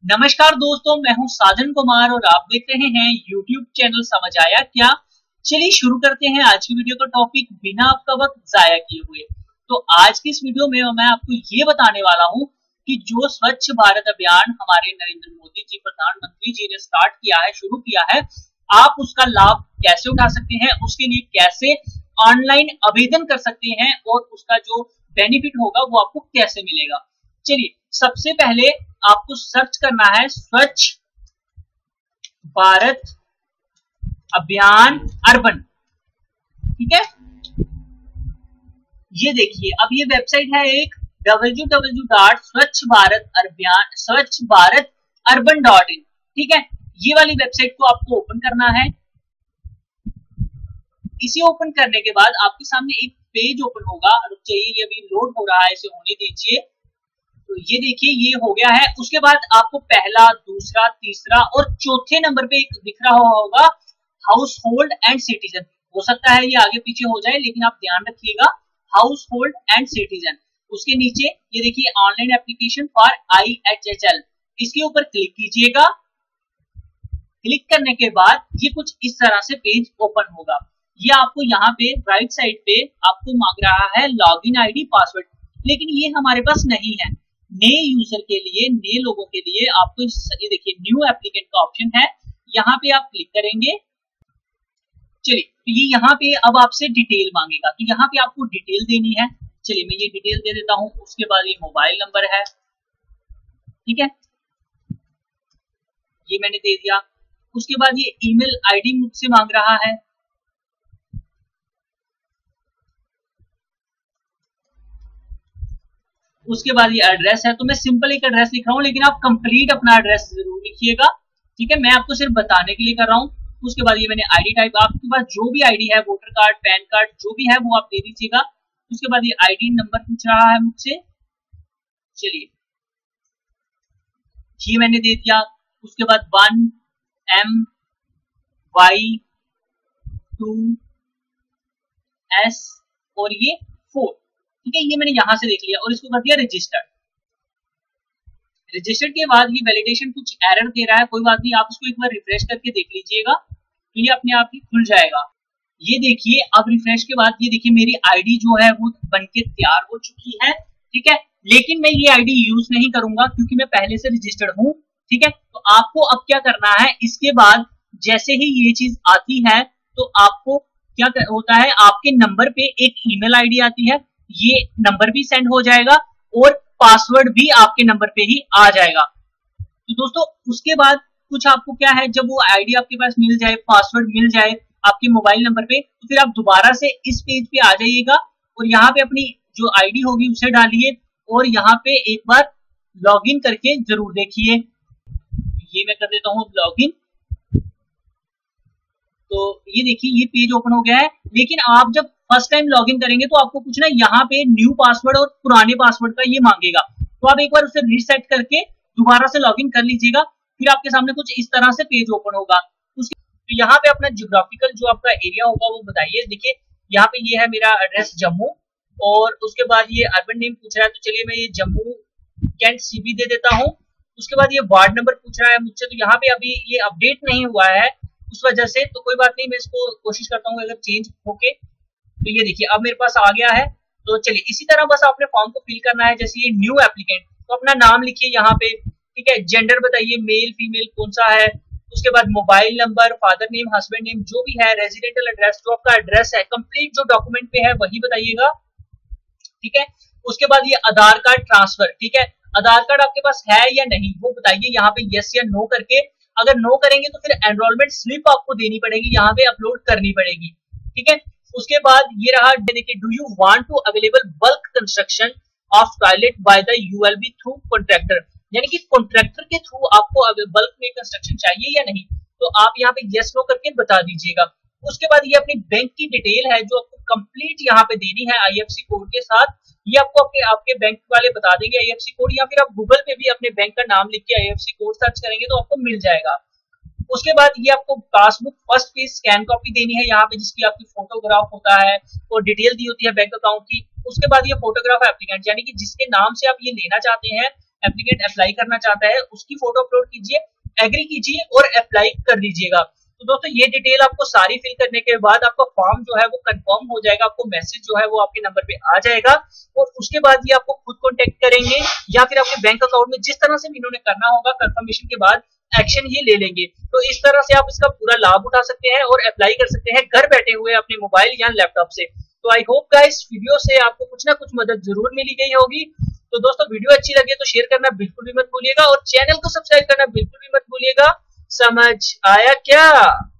नमस्कार दोस्तों, मैं हूं साजन कुमार और आप देख रहे हैं YouTube चैनल समझ आया क्या। चलिए शुरू करते हैं आज की वीडियो का टॉपिक बिना आपका वक्त जाया किए हुए। तो आज की इस वीडियो में मैं आपको ये बताने वाला हूं कि जो स्वच्छ भारत अभियान हमारे नरेंद्र मोदी जी प्रधानमंत्री जी ने स्टार्ट किया है, शुरू किया है, आप उसका लाभ कैसे उठा सकते हैं, उसके लिए कैसे ऑनलाइन आवेदन कर सकते हैं और उसका जो बेनिफिट होगा वो आपको कैसे मिलेगा। चलिए सबसे पहले आपको सर्च करना है स्वच्छ भारत अभियान अर्बन। ठीक है, ये देखिए अब ये वेबसाइट है एक www.स्वच्छ भारत अर्बन.in। ठीक है, ये वाली वेबसाइट को आपको ओपन करना है। इसे ओपन करने के बाद आपके सामने एक पेज ओपन होगा। रुक जाइए, ये अभी लोड हो रहा है, इसे होने दीजिए। तो ये देखिए ये हो गया है। उसके बाद आपको पहला, दूसरा, तीसरा और चौथे नंबर पे एक दिख रहा होगा हाउस होल्ड एंड सिटीजन। हो सकता है ये आगे पीछे हो जाए, लेकिन आप ध्यान रखिएगा हाउस होल्ड एंड सिटीजन। उसके नीचे ये देखिए ऑनलाइन एप्लीकेशन फॉर IHHL, इसके ऊपर क्लिक कीजिएगा। क्लिक करने के बाद ये कुछ इस तरह से पेज ओपन होगा। ये आपको यहाँ पे राइट साइड पे आपको मांग रहा है लॉगिन ID पासवर्ड, लेकिन ये हमारे पास नहीं है। नए यूजर के लिए, नए लोगों के लिए आपको ये देखिए न्यू एप्लीकेंट का ऑप्शन है, यहाँ पे आप क्लिक करेंगे। चलिए तो ये यहाँ पे अब आपसे डिटेल मांगेगा, तो यहाँ पे आपको डिटेल देनी है। चलिए मैं ये डिटेल दे देता हूँ। उसके बाद ये मोबाइल नंबर है, ठीक है, ये मैंने दे दिया। उसके बाद ये ईमेल ID मुझसे मांग रहा है। उसके बाद ये एड्रेस है, तो मैं सिंपल एक एड्रेस लिख रहा हूँ, लेकिन आप कंप्लीट अपना एड्रेस जरूर लिखिएगा। ठीक है, मैं आपको सिर्फ बताने के लिए कर रहा हूँ। उसके बाद ये मैंने ID टाइप, आपके पास जो भी ID है, वोटर कार्ड, पैन कार्ड, जो भी है वो आप दे दीजिएगा। उसके बाद ये ID नंबर पूछ रहा है मुझसे, चलिए ये मैंने दे दिया। उसके बाद 1MY2S और ये 4। ठीक है, ये मैंने यहां से देख लिया और इसको कर दिया रजिस्टर्ड। रजिस्टर्ड के बाद ये वैलिडेशन कुछ एरर दे रहा है, कोई बात नहीं, आप इसको एक बार रिफ्रेश करके देख लीजिएगा, तो ये अपने आप ही खुल जाएगा। ये देखिए अब रिफ्रेश के बाद ये देखिए मेरी ID जो है वो बनके तैयार हो चुकी है। ठीक है, लेकिन मैं ये ID यूज नहीं करूंगा क्योंकि मैं पहले से रजिस्टर्ड हूं। ठीक है, तो आपको अब क्या करना है, इसके बाद जैसे ही ये चीज आती है तो आपको क्या होता है, आपके नंबर पे एक ईमेल ID आती है, ये नंबर भी सेंड हो जाएगा और पासवर्ड भी आपके नंबर पे ही आ जाएगा। तो दोस्तों उसके बाद कुछ आपको क्या है, जब वो ID आपके पास मिल जाए, पासवर्ड मिल जाए आपके मोबाइल नंबर पे, तो फिर आप दोबारा से इस पेज पे आ जाइएगा और यहाँ पे अपनी जो ID होगी उसे डालिए और यहाँ पे एक बार लॉगिन करके जरूर देखिए। ये मैं कर देता हूँ लॉगिन। तो ये देखिए ये पेज ओपन हो गया है, लेकिन आप जब फर्स्ट टाइम लॉगिन करेंगे तो आपको कुछ ना यहाँ पे न्यू पासवर्ड और पुराने पासवर्ड का ये मांगेगा, तो आप एक बार उसे रीसेट करके दोबारा से लॉगिन कर लीजिएगा। फिर आपके सामने कुछ इस तरह से पेज ओपन होगा। उसके तो यहाँ पे अपना जियोग्राफिकल जो आपका एरिया होगा वो बताइए। देखिए यहाँ पे ये है मेरा एड्रेस जम्मू, और उसके बाद ये अर्बन नेम पूछ रहा है, तो चलिए मैं ये जम्मू कैंट CB दे देता हूँ। उसके बाद ये वार्ड नंबर पूछ रहा है मुझसे, तो यहाँ पे अभी ये अपडेट नहीं हुआ है उस वजह से, तो कोई बात नहीं, मैं इसको कोशिश करता हूँ अगर चेंज होके। तो ये देखिए अब मेरे पास आ गया है। तो चलिए इसी तरह बस आपने फॉर्म को फिल करना है। जैसे ये न्यू एप्लीकेंट, तो अपना नाम लिखिए यहाँ पे, ठीक है, जेंडर बताइए मेल फीमेल कौन सा है। उसके बाद mobile number, father name, husband name जो भी है, रेजिडेंटल एड्रेस जो आपका एड्रेस है, कंप्लीट जो डॉक्यूमेंट पे है वही बताइएगा। ठीक है, उसके बाद ये आधार कार्ड ट्रांसफर, ठीक है, आधार कार्ड आपके पास है या नहीं वो बताइए यहाँ पे यस या नो करके। अगर नो करेंगे तो फिर एनरोलमेंट स्लिप आपको देनी पड़ेगी, यहाँ पे अपलोड करनी पड़ेगी। ठीक है, उसके बाद ये रहा, देखिए do you want to available bulk construction of toilet by the ULB through contractor, यानी कि कॉन्ट्रैक्टर के थ्रू आपको बल्क में कंस्ट्रक्शन चाहिए या नहीं, तो आप यहाँ पे यस नो करके बता दीजिएगा। उसके बाद ये अपनी बैंक की डिटेल है जो आपको कंप्लीट यहाँ पे देनी है IFSC कोड के साथ। ये आपको आपके बैंक वाले बता देंगे IFSC कोड, या फिर आप गूगल पे भी अपने बैंक का नाम लिख के IFSC कोड सर्च करेंगे तो आपको मिल जाएगा। उसके बाद ये आपको passbook first page scan copy देनी है यहाँ पे, जिसकी आपकी फोटोग्राफ होता है और डिटेल दी होती है बैंक अकाउंट की। उसके बाद ये फोटोग्राफ एप्लीकेंट, यानी कि जिसके नाम से आप ये लेना चाहते हैं एप्लीकेंट अप्लाई करना चाहता है उसकी फोटो अपलोड कीजिए, एग्री कीजिए और अप्लाई कर दीजिएगा। तो दोस्तों ये डिटेल आपको सारी फिल करने के बाद आपका फॉर्म जो है वो कंफर्म हो जाएगा, आपको मैसेज जो है वो आपके नंबर पे आ जाएगा और उसके बाद ये आपको खुद कॉन्टेक्ट करेंगे या फिर आपके बैंक अकाउंट में जिस तरह से भी इन्होंने करना होगा कंफर्मेशन के बाद एक्शन ये ले लेंगे। तो इस तरह से आप इसका पूरा लाभ उठा सकते हैं और अप्लाई कर सकते हैं घर बैठे हुए अपने मोबाइल या लैपटॉप से। तो आई होप गाइस वीडियो से आपको कुछ ना कुछ मदद जरूर मिली गई होगी। तो दोस्तों वीडियो अच्छी लगे तो शेयर करना बिल्कुल भी मत भूलिएगा और चैनल को सब्सक्राइब करना बिल्कुल भी मत भूलिएगा। समझ आया क्या?